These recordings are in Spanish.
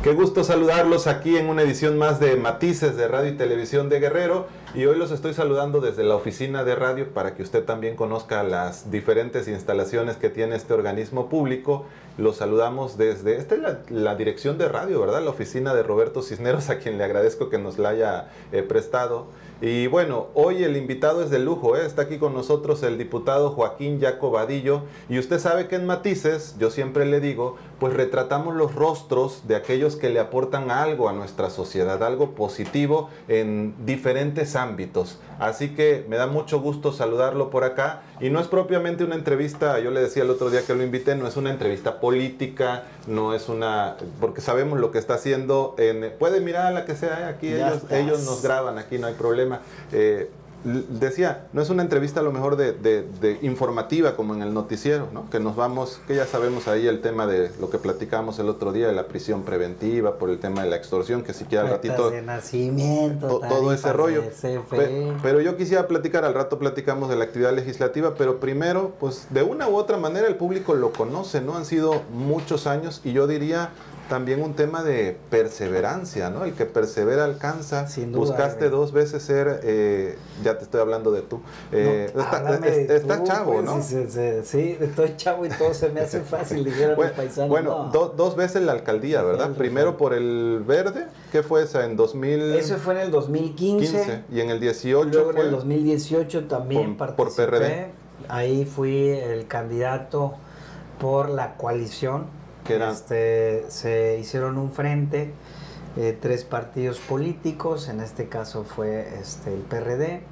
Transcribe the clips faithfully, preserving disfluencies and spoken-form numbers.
Qué gusto saludarlos aquí en una edición más de Matices de Radio y Televisión de Guerrero, y hoy los estoy saludando desde la oficina de radio para que usted también conozca las diferentes instalaciones que tiene este organismo público. Los saludamos desde, esta es la, la dirección de radio, ¿verdad? La oficina de Roberto Cisneros, a quien le agradezco que nos la haya eh, prestado. Y bueno, hoy el invitado es de lujo, ¿eh? Está aquí con nosotros el diputado Joaquín Yaco Vadillo, y usted sabe que en Matices, yo siempre le digo, pues retratamos los rostros de aquellos que le aportan algo a nuestra sociedad, algo positivo en diferentes ámbitos. Así que me da mucho gusto saludarlo por acá, y no es propiamente una entrevista, yo le decía el otro día que lo invité, no es una entrevista política, no es una, porque sabemos lo que está haciendo, en, puede mirar a la que sea, ¿eh? Aquí ellos, ellos nos graban, aquí no hay problema. Eh, decía, no es una entrevista a lo mejor de, de, de informativa como en el noticiero, ¿no? Que nos vamos, que ya sabemos ahí el tema de lo que platicamos el otro día de la prisión preventiva, por el tema de la extorsión, que siquiera al ratito de nacimiento, to, todo ese rollo. Pe, pero yo quisiera platicar, al rato platicamos de la actividad legislativa, pero primero, pues de una u otra manera el público lo conoce, ¿no? Han sido muchos años, y yo diría también un tema de perseverancia, ¿no? El que persevera alcanza. Sin duda, Buscaste eh. dos veces ser, eh, ya te estoy hablando de tú, eh, no, está, es, está tú, chavo, pues, ¿no? Sí, sí, sí, estoy chavo y todo se me hace fácil, dijeron bueno, los paisanos. Bueno, no. do, dos veces la alcaldía, ¿verdad? Primero por el Verde, ¿qué fue esa? En dos mil... Eso fue en el dos mil quince. quince, y en el dieciocho Luego fue en el dos mil dieciocho también por, participé. Por P R D. Ahí fui el candidato por la coalición. Que era... este, se hicieron un frente, eh, tres partidos políticos, en este caso fue este, el P R D,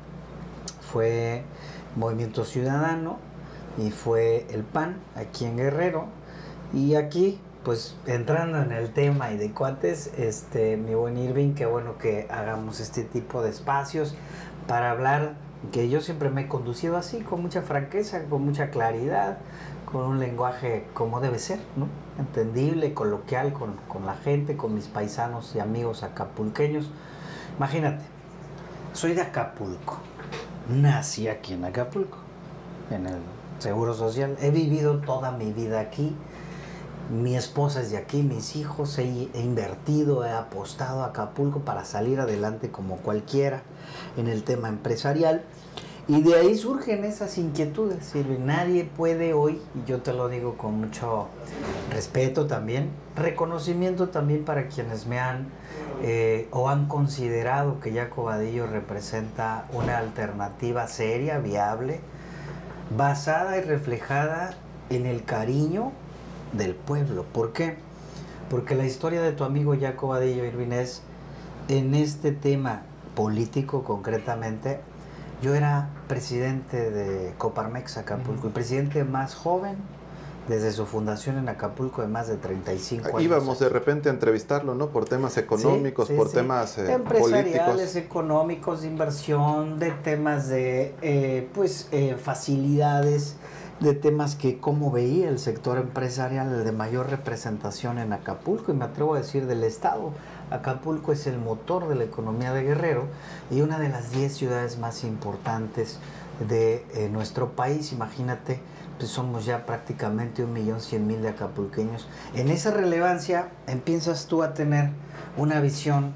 fue Movimiento Ciudadano y fue el P A N aquí en Guerrero. Y aquí, pues entrando en el tema y de cuates, este, mi buen Irving, qué bueno que hagamos este tipo de espacios para hablar, que yo siempre me he conducido así, con mucha franqueza, con mucha claridad, con un lenguaje como debe ser, ¿no? Entendible, coloquial con, con la gente, con mis paisanos y amigos acapulqueños. Imagínate, soy de Acapulco, nací aquí en Acapulco, en el Seguro Social, he vivido toda mi vida aquí, mi esposa es de aquí, mis hijos, he, he invertido, he apostado a Acapulco para salir adelante como cualquiera en el tema empresarial. Y de ahí surgen esas inquietudes, Sirve. Nadie puede hoy, y yo te lo digo con mucho respeto también, reconocimiento también para quienes me han eh, o han considerado que Yaco Vadillo representa una alternativa seria, viable, basada y reflejada en el cariño del pueblo. ¿Por qué? Porque la historia de tu amigo Yaco Vadillo, Irving, es en este tema político concretamente. Yo era presidente de Coparmex Acapulco, uh-huh. el presidente más joven desde su fundación en Acapulco de más de treinta y cinco años. Íbamos de repente a entrevistarlo, ¿no? Por temas económicos, sí, sí, por sí. temas eh, empresariales, políticos. económicos, de inversión, de temas de eh, pues eh, facilidades, de temas que cómo veía el sector empresarial, el de mayor representación en Acapulco, y me atrevo a decir del estado. Acapulco es el motor de la economía de Guerrero y una de las diez ciudades más importantes de eh, nuestro país. Imagínate, pues somos ya prácticamente un millón cien mil de acapulqueños. En esa relevancia empiezas tú a tener una visión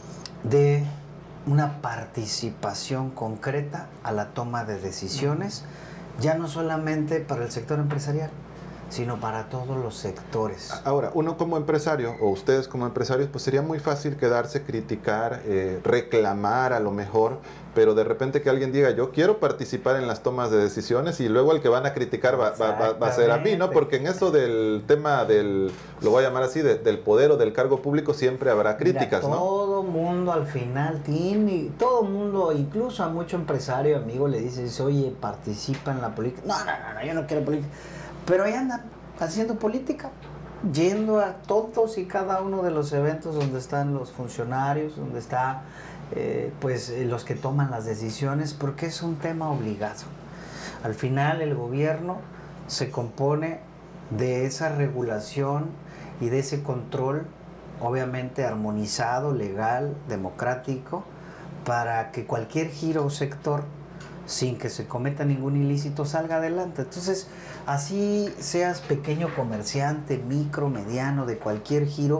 de una participación concreta a la toma de decisiones, ya no solamente para el sector empresarial, sino para todos los sectores. Ahora, uno como empresario, o ustedes como empresarios, pues sería muy fácil quedarse, criticar, eh, reclamar a lo mejor, pero de repente que alguien diga, yo quiero participar en las tomas de decisiones, y luego el que van a criticar va, va, va, va a ser a mí, ¿no? Porque en eso del tema del, lo voy a llamar así, de, del poder o del cargo público, siempre habrá críticas, Mira, ¿no? Todo mundo al final tiene, todo mundo, incluso a mucho empresario, amigo, le dices, oye, participa en la política. No, no, no, no, yo no quiero política. Pero ahí andan haciendo política, yendo a todos y cada uno de los eventos donde están los funcionarios, donde están eh, pues los que toman las decisiones, porque es un tema obligado. Al final el gobierno se compone de esa regulación y de ese control, obviamente armonizado, legal, democrático, para que cualquier giro o sector, sin que se cometa ningún ilícito, salga adelante. Entonces, así seas pequeño comerciante, micro, mediano, de cualquier giro,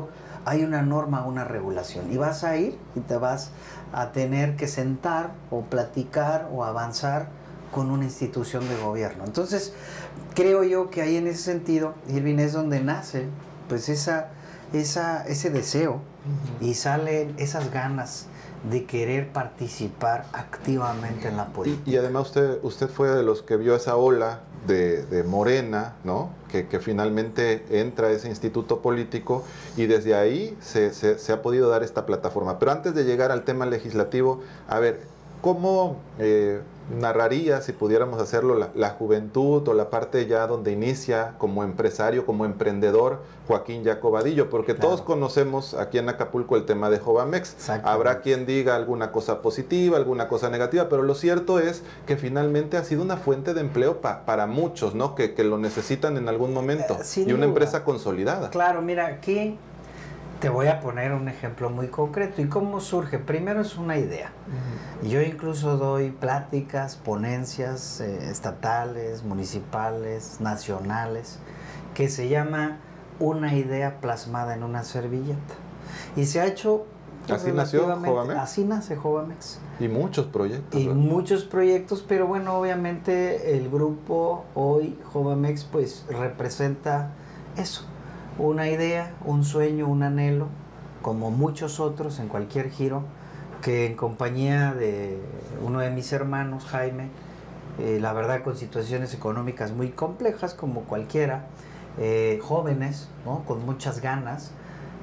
hay una norma, una regulación. Y vas a ir y te vas a tener que sentar o platicar o avanzar con una institución de gobierno. Entonces, creo yo que ahí en ese sentido, Irving, es donde nace pues esa, esa, ese deseo uh-huh. y salen esas ganas de querer participar activamente en la política. Y, y además usted, usted fue de los que vio esa ola de, de Morena, ¿no? Que, que finalmente entra a ese instituto político y desde ahí se, se, se ha podido dar esta plataforma. Pero antes de llegar al tema legislativo, a ver, ¿cómo eh, narraría, si pudiéramos hacerlo, la, la juventud o la parte ya donde inicia como empresario, como emprendedor, Joaquín Jacobadillo? Porque claro. todos conocemos aquí en Acapulco el tema de Jovamex. Habrá quien diga alguna cosa positiva, alguna cosa negativa, pero lo cierto es que finalmente ha sido una fuente de empleo pa, para muchos, ¿no? Que, que lo necesitan en algún momento. Eh, y una duda. Empresa consolidada. Claro, mira, aquí te voy a poner un ejemplo muy concreto. ¿Y cómo surge? Primero es una idea. Uh-huh. Yo incluso doy pláticas, ponencias eh, estatales, municipales, nacionales, que se llama Una idea plasmada en una servilleta. Y se ha hecho... Pues, ¿así nació Jovamex? Así nace Jovamex. Y muchos proyectos. Y ¿verdad? Muchos proyectos, pero bueno, obviamente el grupo hoy, Jovamex, pues representa eso. Una idea, un sueño, un anhelo, como muchos otros en cualquier giro, que en compañía de uno de mis hermanos, Jaime, eh, la verdad con situaciones económicas muy complejas como cualquiera, eh, jóvenes, ¿no? Con muchas ganas,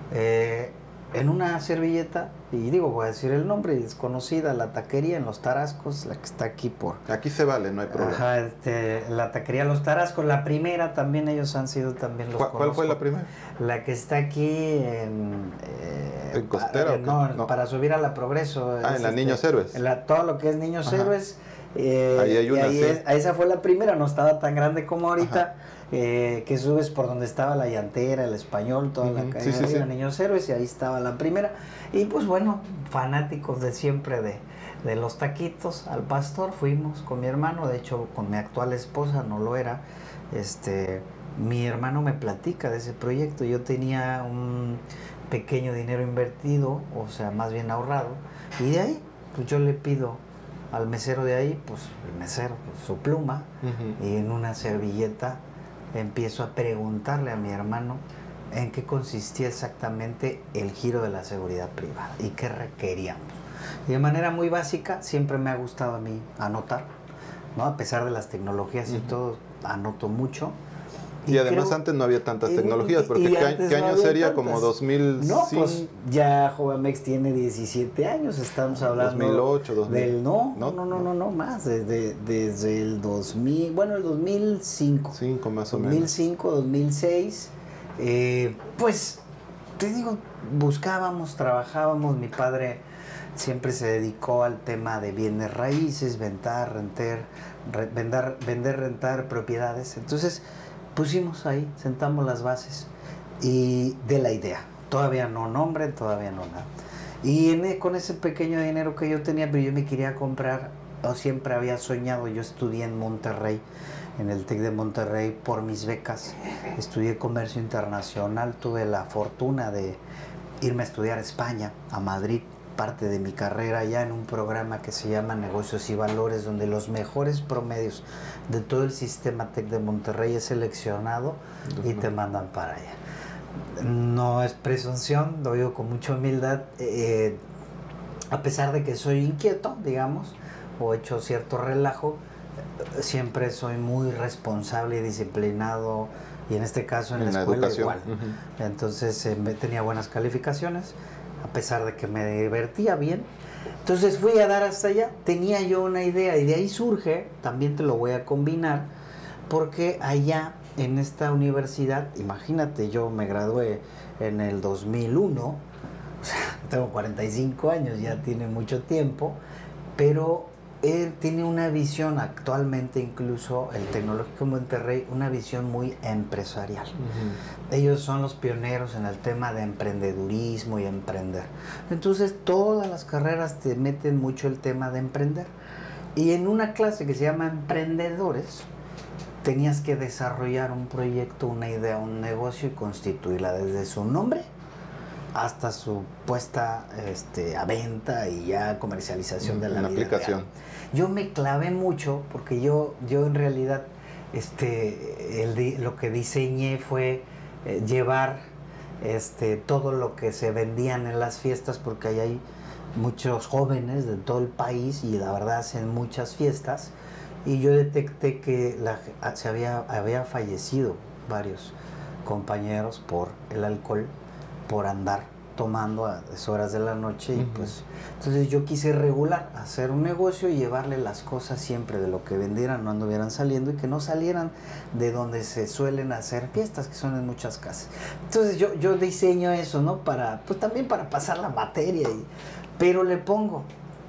eh, en una servilleta, y digo, voy a decir el nombre, desconocida, la taquería en Los Tarascos, la que está aquí por... Aquí se vale, no hay problema. Ajá, este, la taquería Los Tarascos, la primera también, ellos han sido también los... ¿Cuál, ¿cuál fue la primera? La que está aquí en... Eh, ¿En Costera? Pa, no, no, para subir a la Progreso. Ah, en la este, Niños Héroes. En la, todo lo que es Niños Ajá. Héroes. Eh, ahí hay una, ahí sí. es, esa fue la primera, no estaba tan grande como ahorita, eh, que subes por donde estaba la llantera, el Español, toda uh-huh. la calle, sí, sí, sí. Niños Héroes, y ahí estaba la primera. Y pues bueno, fanáticos de siempre de, de los taquitos, al Pastor fuimos con mi hermano, de hecho con mi actual esposa no lo era. Este, mi hermano me platica de ese proyecto, yo tenía un pequeño dinero invertido, o sea, más bien ahorrado, y de ahí pues yo le pido al mesero de ahí, pues el mesero, pues, su pluma, uh-huh. y en una servilleta empiezo a preguntarle a mi hermano en qué consistía exactamente el giro de la seguridad privada y qué requeríamos. Y de manera muy básica, siempre me ha gustado a mí anotar, ¿no? A pesar de las tecnologías uh-huh. y todo, anoto mucho. Y, y además creo, antes no había tantas tecnologías, porque ¿qué, ¿qué año no sería? Tantas. ¿Como dos mil cinco? No, pues ya Jovamex tiene diecisiete años, estamos hablando... dos mil ocho, dos mil... Del, no, no, no, no, no, no, más, desde, desde el dos mil, bueno, el dos mil cinco. cinco más o menos. dos mil cinco, dos mil seis, eh, pues, te digo, buscábamos, trabajábamos, mi padre siempre se dedicó al tema de bienes raíces, vender, rentar, re, vender, vender, rentar propiedades, entonces... pusimos ahí, sentamos las bases y de la idea. Todavía no nombre, todavía no nada. Y en, con ese pequeño dinero que yo tenía, pero yo me quería comprar, o siempre había soñado, yo estudié en Monterrey, en el TEC de Monterrey, por mis becas. Estudié comercio internacional, tuve la fortuna de irme a estudiar a España, a Madrid, parte de mi carrera ya en un programa que se llama Negocios y Valores, donde los mejores promedios de todo el sistema TEC de Monterrey es seleccionado uh-huh. y te mandan para allá. No es presunción, lo digo con mucha humildad, eh, a pesar de que soy inquieto, digamos, o he hecho cierto relajo, siempre soy muy responsable y disciplinado, y en este caso en, en la escuela educación. Igual. Uh-huh. Entonces eh, tenía buenas calificaciones, a pesar de que me divertía bien. Entonces fui a dar hasta allá, tenía yo una idea y de ahí surge, también te lo voy a combinar, porque allá en esta universidad, imagínate, yo me gradué en el dos mil uno, o sea, tengo cuarenta y cinco años, ya tiene mucho tiempo, pero él tiene una visión actualmente, incluso el Tecnológico Monterrey, una visión muy empresarial. Uh-huh. Ellos son los pioneros en el tema de emprendedurismo y emprender. Entonces todas las carreras te meten mucho el tema de emprender. Y en una clase que se llama Emprendedores, tenías que desarrollar un proyecto, una idea, un negocio y constituirla desde su nombre hasta su puesta este, a venta y ya comercialización de la Una vida aplicación. real. Yo me clavé mucho porque yo, yo en realidad este, el, lo que diseñé fue eh, llevar este, todo lo que se vendían en las fiestas, porque ahí hay muchos jóvenes de todo el país y la verdad hacen muchas fiestas, y yo detecté que la, se había, había fallecido varios compañeros por el alcohol, por andar tomando a las horas de la noche. Y uh-huh. pues entonces yo quise regular, hacer un negocio y llevarle las cosas siempre de lo que vendieran, no anduvieran saliendo y que no salieran de donde se suelen hacer fiestas, que son en muchas casas. Entonces yo, yo diseño eso, ¿no? Para, pues también para pasar la materia, y, pero le pongo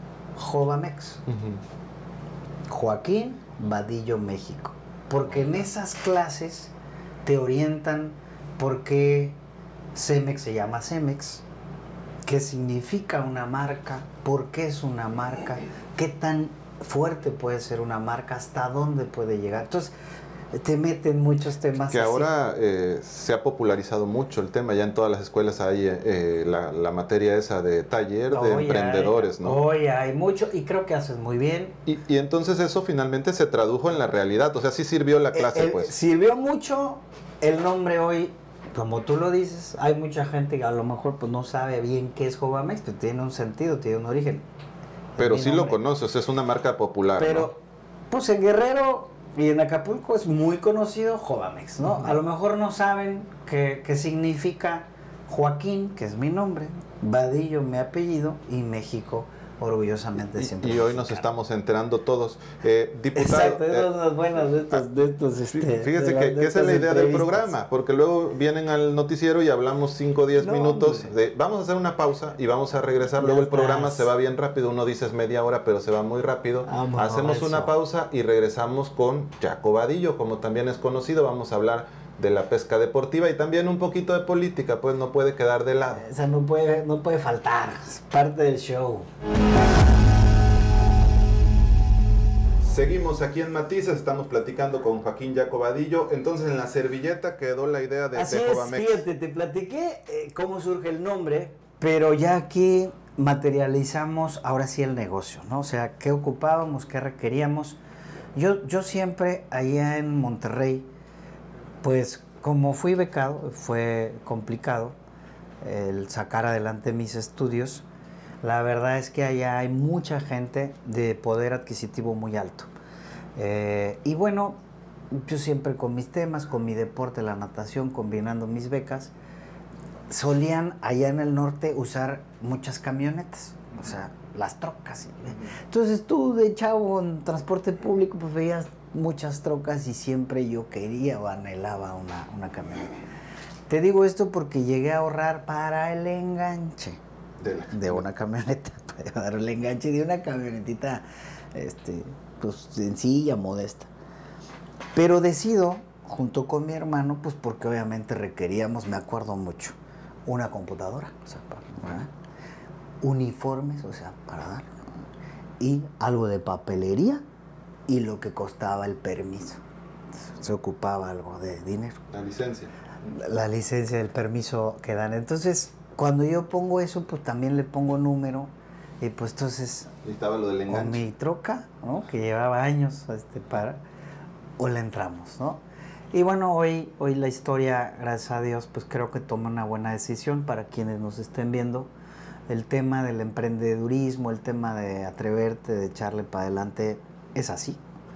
Jovamex, uh-huh. Joaquín Vadillo México, porque en esas clases te orientan por qué Cemex se llama Cemex, qué significa una marca, por qué es una marca, qué tan fuerte puede ser una marca, hasta dónde puede llegar. Entonces te meten muchos temas que así. Ahora eh, se ha popularizado mucho el tema, ya en todas las escuelas hay eh, la, la materia esa de taller de hoy emprendedores, hay, ¿no? Hoy hay mucho y creo que haces muy bien. Y, y entonces eso finalmente se tradujo en la realidad, o sea, sí sirvió la clase, eh, pues. Sirvió mucho el nombre hoy. Como tú lo dices, hay mucha gente que a lo mejor pues no sabe bien qué es Jovamex, pero tiene un sentido, tiene un origen. Pero sí lo conoces, es una marca popular, pero, ¿no? Pues en Guerrero y en Acapulco es muy conocido Jovamex, ¿no? Uh-huh. A lo mejor no saben qué, qué significa Joaquín, que es mi nombre, Vadillo mi apellido, y México orgullosamente siempre. Y, y hoy nos estamos enterando todos. Eh, diputado, exacto, esas son las buenas de estos, de estos este, fíjese de que, la, que esa es la idea del programa, porque luego vienen al noticiero y hablamos cinco o diez no, minutos de, vamos a hacer una pausa y vamos a regresar, ya luego estás. El programa se va bien rápido, uno dice es media hora, pero se va muy rápido. Vamos, hacemos una pausa y regresamos con Jaco Vadillo, como también es conocido, vamos a hablar de la pesca deportiva y también un poquito de política, pues no puede quedar de lado. O sea, no puede, no puede faltar, es parte del show. Seguimos aquí en Matices, estamos platicando con Joaquín Jaco Vadillo. Entonces en la servilleta quedó la idea de, Así de es, Jovamex. Fíjate, te platiqué eh, cómo surge el nombre, pero ya aquí materializamos ahora sí el negocio, ¿no? O sea, qué ocupábamos, qué requeríamos. Yo, yo siempre allá en Monterrey, pues como fui becado, fue complicado el sacar adelante mis estudios. La verdad es que allá hay mucha gente de poder adquisitivo muy alto. Eh, y bueno, yo siempre con mis temas, con mi deporte, la natación, combinando mis becas, solían allá en el norte usar muchas camionetas, o sea, las trocas. Entonces tú de chavo en transporte público pues veías muchas trocas y siempre yo quería o anhelaba una, una camioneta. Te digo esto porque llegué a ahorrar para el enganche de, la de una camioneta, para dar el enganche de una camionetita este, pues, sencilla, modesta. Pero decido, junto con mi hermano, pues porque obviamente requeríamos, me acuerdo mucho, una computadora, o sea, para, uniformes, o sea, para dar, y algo de papelería y lo que costaba el permiso. Se ocupaba algo de dinero. La licencia. La, la licencia del permiso que dan. Entonces, cuando yo pongo eso, pues también le pongo número. Y pues entonces, y estaba lo del enganche. Con mi troca, ¿no? Que llevaba años este, para, o le entramos, ¿no? Y bueno, hoy, hoy la historia, gracias a Dios, pues creo que toma una buena decisión para quienes nos estén viendo. El tema del emprendedurismo, el tema de atreverte, de echarle para adelante, es así.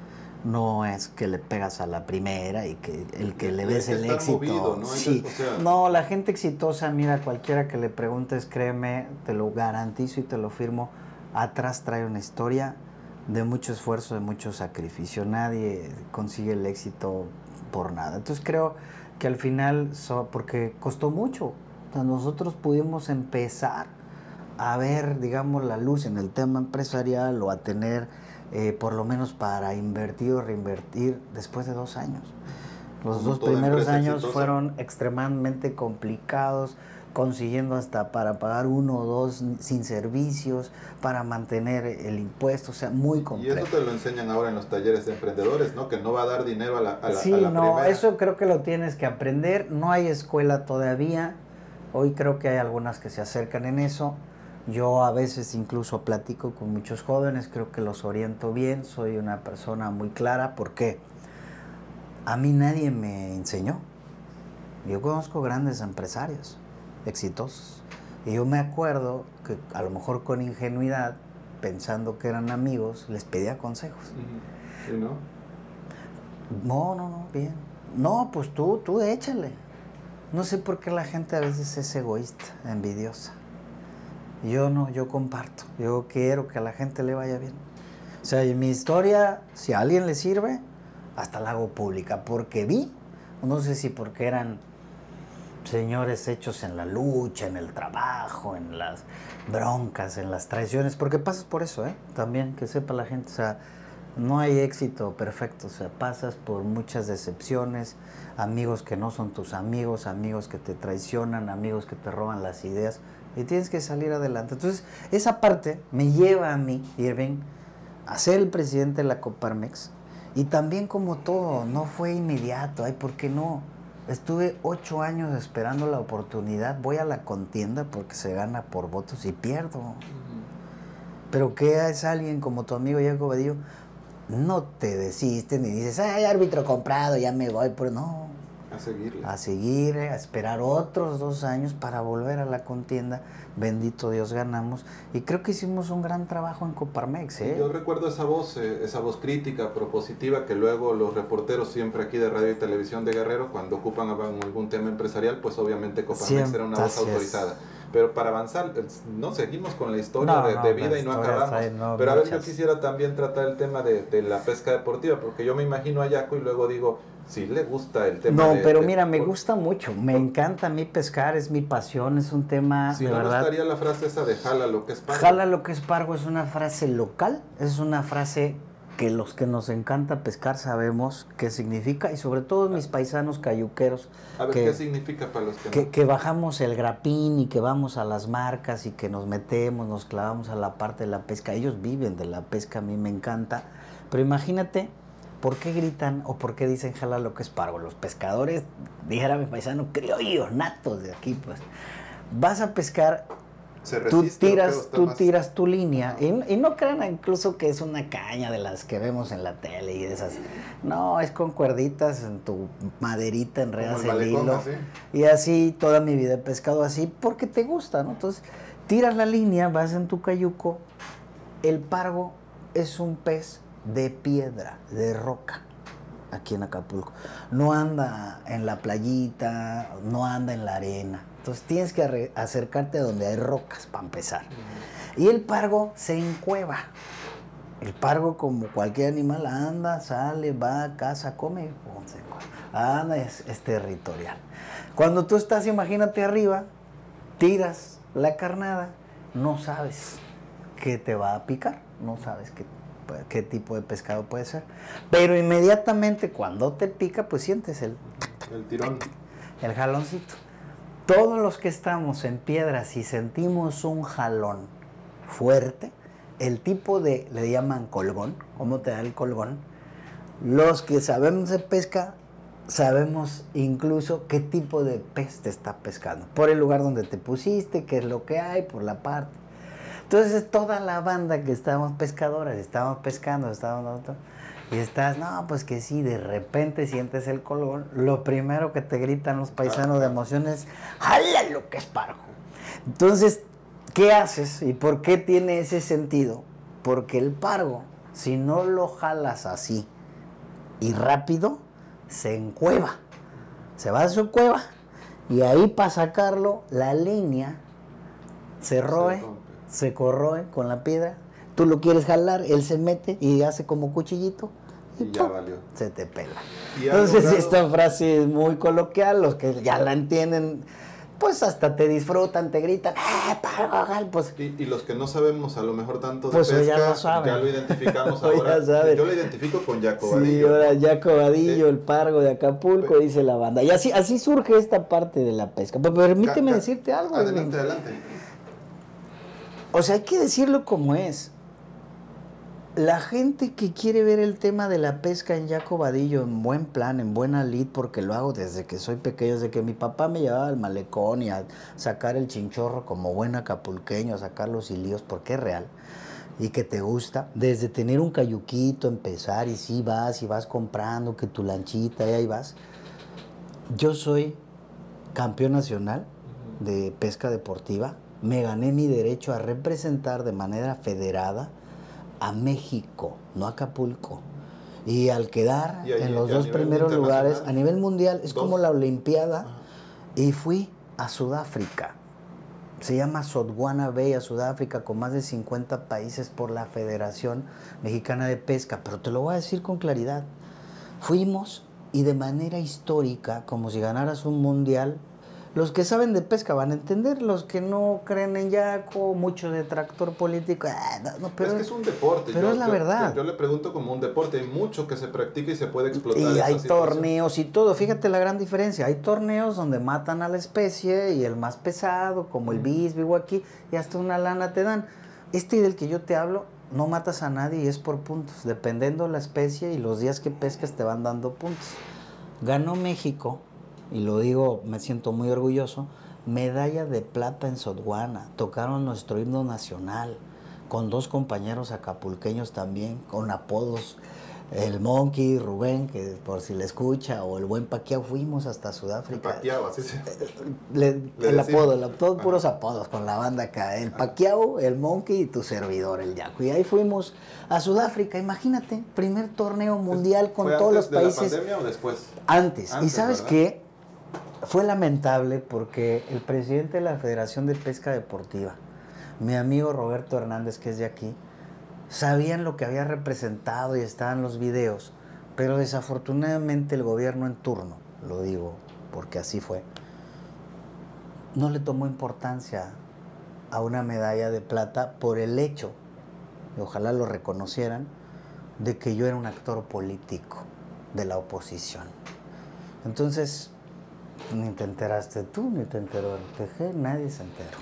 No es que le pegas a la primera y que el que le ves el éxito. Movido, ¿no? Sí. O sea, no, la gente exitosa, mira, cualquiera que le preguntes, créeme, te lo garantizo y te lo firmo, atrás trae una historia de mucho esfuerzo, de mucho sacrificio. Nadie consigue el éxito por nada. Entonces creo que al final, so, porque costó mucho, o sea, nosotros pudimos empezar a ver, digamos, la luz en el tema empresarial o a tener, eh, por lo menos para invertir o reinvertir después de dos años. Los Como dos primeros años exitosa. Fueron extremadamente complicados, consiguiendo hasta para pagar uno o dos sin servicios, para mantener el impuesto, o sea, muy complejo. Y eso te lo enseñan ahora en los talleres de emprendedores, ¿no? Que no va a dar dinero a la, a la, sí, a la no, primera. Eso creo que lo tienes que aprender. No hay escuela todavía Hoy creo que hay algunas que se acercan en eso. Yo a veces incluso platico con muchos jóvenes, creo que los oriento bien, soy una persona muy clara, porque a mí nadie me enseñó. Yo conozco grandes empresarios, exitosos, y yo me acuerdo que a lo mejor con ingenuidad, pensando que eran amigos, les pedía consejos. ¿Y no? No, no, no, bien. No, pues tú, tú échale. No sé por qué la gente a veces es egoísta, envidiosa. Yo no, yo comparto. Yo quiero que a la gente le vaya bien. O sea, en mi historia, si a alguien le sirve, hasta la hago pública. Porque vi, no sé si porque eran señores hechos en la lucha, en el trabajo, en las broncas, en las traiciones. Porque pasas por eso, ¿eh? También, que sepa la gente. O sea, no hay éxito perfecto. O sea, pasas por muchas decepciones, amigos que no son tus amigos, amigos que te traicionan, amigos que te roban las ideas. Y tienes que salir adelante. Entonces, esa parte me lleva a mí, Irving, a ser el presidente de la Coparmex. Y también, como todo, no fue inmediato. Ay, ¿por qué no? Estuve ocho años esperando la oportunidad. Voy a la contienda porque se gana por votos y pierdo. Uh-huh. Pero ¿qué es alguien como tu amigo Jaco Vadillo? No te desistes ni dices, ay, árbitro comprado, ya me voy. Pero no. A seguirle. A seguir, a esperar otros dos años para volver a la contienda. Bendito Dios, ganamos. Y creo que hicimos un gran trabajo en Coparmex, ¿eh? Yo recuerdo esa voz, eh, esa voz crítica, propositiva, que luego los reporteros siempre aquí de radio y televisión de Guerrero, cuando ocupan algún tema empresarial, pues obviamente Coparmex siempre, era una voz autorizada. Pero para avanzar, no seguimos con la historia no, de, no, de vida y no acabamos. Hay, no, Pero a ver, muchas. yo quisiera también tratar el tema de, de la pesca deportiva, porque yo me imagino a Jaco y luego digo, si le gusta el tema. No, de, pero de, mira, me por, gusta mucho, me por, encanta a mí pescar, es mi pasión, es un tema, si de no, verdad. no estaría la frase esa de jala lo que es pargo. Jala lo que es pargo es una frase local, es una frase que los que nos encanta pescar sabemos qué significa, y sobre todo mis paisanos cayuqueros. A ver, que, ¿qué significa para los que, que no? Que bajamos el grapín y que vamos a las marcas y que nos metemos, nos clavamos a la parte de la pesca. Ellos viven de la pesca, a mí me encanta. Pero imagínate, ¿por qué gritan o por qué dicen jala lo que es pargo? Los pescadores, dijera mi paisano, criollos, natos de aquí, pues. Vas a pescar, Se tú tiras, tú más... tiras tu línea, y, y no crean incluso que es una caña de las que vemos en la tele y de esas. No, es con cuerditas en tu maderita, enredas el, el hilo. ¿Sí? Y así toda mi vida he pescado así porque te gusta, ¿no? Entonces, tiras la línea, vas en tu cayuco. El pargo es un pez de piedra, de roca, aquí en Acapulco. No anda en la playita, no anda en la arena. Entonces tienes que acercarte a donde hay rocas para empezar. Uh-huh. Y el pargo se encueva. El pargo, como cualquier animal, anda, sale, va, caza, come, pum, se encueva. Anda, es, es territorial. Cuando tú estás, imagínate arriba, tiras la carnada, no sabes qué te va a picar, no sabes qué, qué tipo de pescado puede ser. Pero inmediatamente cuando te pica, pues sientes el... El tirón. El jaloncito. Todos los que estamos en piedras y sentimos un jalón fuerte, el tipo de, le llaman colgón, ¿cómo te da el colgón? Los que sabemos de pesca, sabemos incluso qué tipo de pez te está pescando, por el lugar donde te pusiste, qué es lo que hay, por la parte. Entonces toda la banda que estábamos pescadores, estábamos pescando, estábamos... Y estás, no, pues que sí, de repente sientes el colgón, lo primero que te gritan los paisanos de emoción es, ¡jala lo que es pargo! Entonces, ¿qué haces? ¿Y por qué tiene ese sentido? Porque el pargo, si no lo jalas así y rápido, se encueva. Se va a su cueva y ahí para sacarlo, la línea se roe, se corroe con la piedra. Tú lo quieres jalar, él se mete y hace como cuchillito. Y, y ya valió. Se te pela. Entonces, logrado... esta frase es muy coloquial, los que ya la entienden, pues hasta te disfrutan, te gritan, ¡eh, pargo! Pues, y, y los que no sabemos a lo mejor tanto de pues pesca, ya lo saben. Ya lo identificamos ahora. Yo lo identifico con Jaco Vadillo. Sí, ahora Jaco Vadillo, eh, el pargo de Acapulco, pero, dice la banda. Y así, así surge esta parte de la pesca. Pero permíteme ca, ca, decirte algo. Adelante, Edwin. adelante. O sea, hay que decirlo como es. La gente que quiere ver el tema de la pesca en Yaco Vadillo en buen plan, en buena lid, porque lo hago desde que soy pequeño, desde que mi papá me llevaba al malecón y a sacar el chinchorro como buen acapulqueño, a sacar los hilíos, porque es real y que te gusta, desde tener un cayuquito, empezar y sí vas y vas comprando que tu lanchita y ahí vas. Yo soy campeón nacional de pesca deportiva, me gané mi derecho a representar de manera federada a México, no a Acapulco. Y al quedar y ahí, en los dos primeros lugares, a nivel mundial, es dos. Como la Olimpiada, ajá. Y fui a Sudáfrica. Se llama Sotwana Bay, a Sudáfrica, con más de cincuenta países por la Federación Mexicana de Pesca. Pero te lo voy a decir con claridad. Fuimos y de manera histórica, como si ganaras un mundial. Los que saben de pesca van a entender, los que no creen en Yaco, mucho detractor político, ah, no, no, pero es que es un deporte. Pero yo, es la yo, verdad. Yo, yo le pregunto como un deporte, hay mucho que se practica y se puede explotar. Y hay situación. torneos y todo, fíjate la gran diferencia, hay torneos donde matan a la especie y el más pesado, como el bisbe o aquí, y hasta una lana te dan. Este del que yo te hablo, no matas a nadie y es por puntos, dependiendo de la especie y los días que pescas te van dando puntos. Ganó México. Y lo digo, me siento muy orgulloso, medalla de plata en Sotwana, tocaron nuestro himno nacional, con dos compañeros acapulqueños también, con apodos, el Monkey, Rubén, que por si le escucha, o el buen Paquiao, fuimos hasta Sudáfrica. El Paquiao, así se le, Le el apodo, el, todos ah. puros apodos con la banda acá, el Paquiao, el Monkey y tu servidor, el Yaco. Y ahí fuimos a Sudáfrica, imagínate, primer torneo mundial con todos los países. ¿Fue antes de la pandemia o después? Antes, antes y ¿sabes ¿verdad? qué? Fue lamentable porque el presidente de la Federación de Pesca Deportiva, mi amigo Roberto Hernández, que es de aquí, sabían lo que había representado y estaban los videos, pero desafortunadamente el gobierno en turno, lo digo porque así fue, no le tomó importancia a una medalla de plata por el hecho, y ojalá lo reconocieran, de que yo era un actor político de la oposición. Entonces, ni te enteraste tú, ni te enteró el T G, nadie se enteró.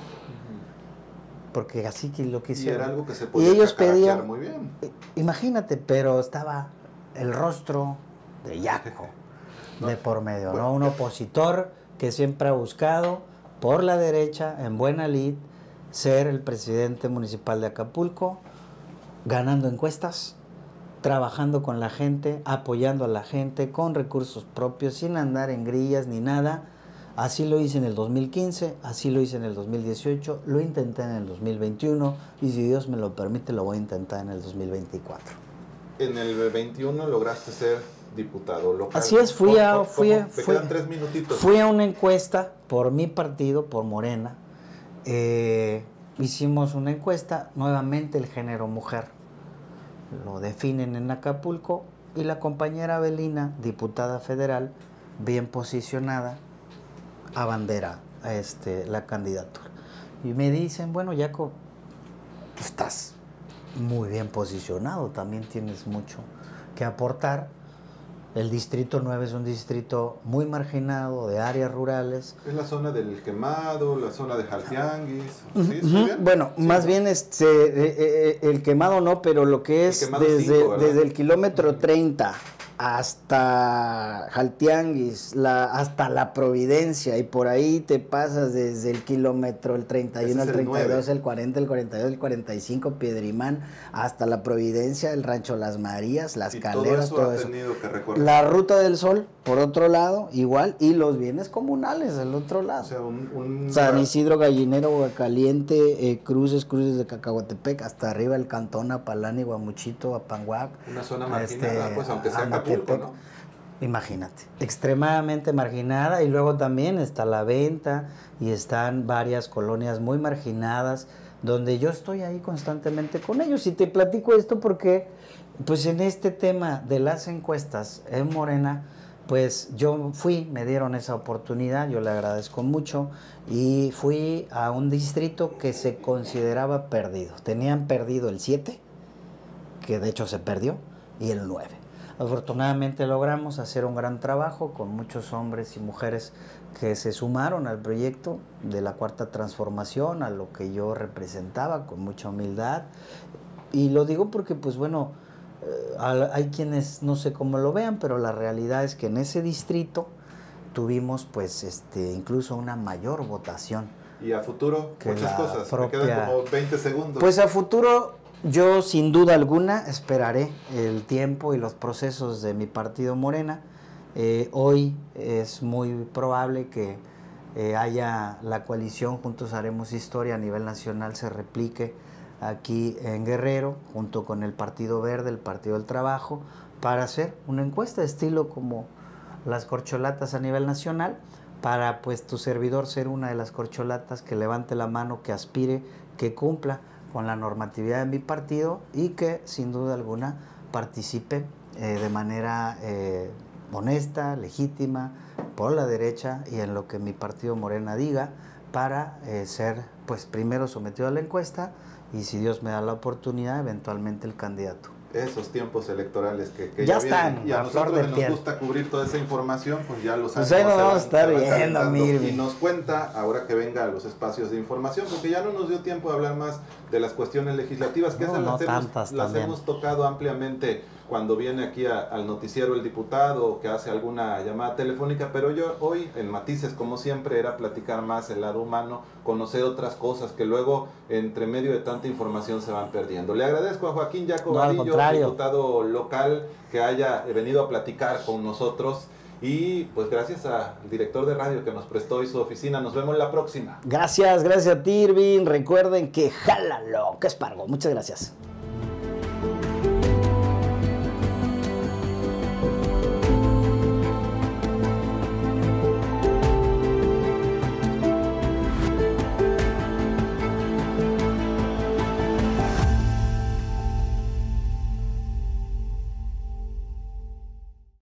Porque así que lo quisieron. Y era algo que se podía y ellos pedían, muy bien. Imagínate, pero estaba el rostro de Yaco no, de por medio, bueno, ¿no? Un opositor que siempre ha buscado, por la derecha, en buena lid, ser el presidente municipal de Acapulco, ganando encuestas, trabajando con la gente, apoyando a la gente, con recursos propios, sin andar en grillas ni nada. Así lo hice en el dos mil quince, así lo hice en el dos mil dieciocho, lo intenté en el dos mil veintiuno y si Dios me lo permite lo voy a intentar en el dos mil veinticuatro. En el veintiuno lograste ser diputado local. Así es, fui a, fui, a, Te fui, quedan tres minutitos. Fui a una encuesta por mi partido, por Morena. Eh, hicimos una encuesta, nuevamente el género mujer. Lo definen en Acapulco y la compañera Belina, diputada federal, bien posicionada, abandera a este, la candidatura. Y me dicen, bueno, Yaco, estás muy bien posicionado, también tienes mucho que aportar. El distrito nueve es un distrito muy marginado, de áreas rurales. Es la zona del Quemado, la zona de Jaltianguis. ¿Sí? Uh-huh. bien? Bueno, sí, más ¿no? bien este, eh, eh, el Quemado no, pero lo que es desde, cinco, desde el kilómetro treinta hasta Jaltianguis, la, hasta la Providencia, y por ahí te pasas desde el kilómetro el treinta y uno, el treinta y dos, el cuarenta, el cuarenta y dos, el cuarenta y cinco, Piedrimán, hasta la Providencia, el Rancho Las Marías, Las y Caleras, todo eso. todo eso. Que recorrer. La Ruta del Sol, por otro lado, igual, y los bienes comunales del otro lado. O sea, un, un... San Isidro, Gallinero, Huacaliente, eh, Cruces, Cruces de Cacahuatepec, hasta arriba el Cantón, Apalani, Guamuchito, Apanguac. Una zona marginada, este, pues aunque sea Acapulco, ¿no? Imagínate, extremadamente marginada, y luego también está La Venta y están varias colonias muy marginadas donde yo estoy ahí constantemente con ellos. Y te platico esto porque pues en este tema de las encuestas en Morena, pues yo fui, me dieron esa oportunidad, yo le agradezco mucho, y fui a un distrito que se consideraba perdido. Tenían perdido el siete, que de hecho se perdió, y el nueve. Afortunadamente logramos hacer un gran trabajo con muchos hombres y mujeres que se sumaron al proyecto de la Cuarta Transformación, a lo que yo representaba con mucha humildad. Y lo digo porque, pues bueno, eh, hay quienes no sé cómo lo vean, pero la realidad es que en ese distrito tuvimos pues este incluso una mayor votación. Y a futuro, muchas cosas, propia... me quedan como veinte segundos. Pues a futuro, yo sin duda alguna esperaré el tiempo y los procesos de mi partido Morena. Eh, hoy es muy probable que eh, haya la coalición Juntos Haremos Historia a nivel nacional, se replique aquí en Guerrero, junto con el Partido Verde, el Partido del Trabajo, para hacer una encuesta de estilo como las corcholatas a nivel nacional, para pues tu servidor ser una de las corcholatas que levante la mano, que aspire, que cumpla con la normatividad de mi partido y que sin duda alguna participe eh, de manera eh, honesta, legítima, por la derecha y en lo que mi partido Morena diga, para eh, ser pues primero sometido a la encuesta y si Dios me da la oportunidad, eventualmente el candidato. Esos tiempos electorales que, que ya, ya están, vienen, y a nosotros que nos piel. gusta cubrir toda esa información, pues ya los pues ahí nos vamos a estar viendo, y nos cuenta ahora que venga a los espacios de información, porque ya no nos dio tiempo de hablar más de las cuestiones legislativas, que no, esas no las, hemos, las hemos tocado ampliamente cuando viene aquí a, al noticiero el diputado, que hace alguna llamada telefónica, pero yo hoy en Matices, como siempre, era platicar más el lado humano, conocer otras cosas que luego entre medio de tanta información se van perdiendo. Le agradezco a Joaquín Jacobadillo, no, diputado local, que haya venido a platicar con nosotros. Y pues gracias al director de radio que nos prestó hoy su oficina. Nos vemos la próxima. Gracias, gracias a ti, Irving. Recuerden que jálalo, que es pargo. Muchas gracias.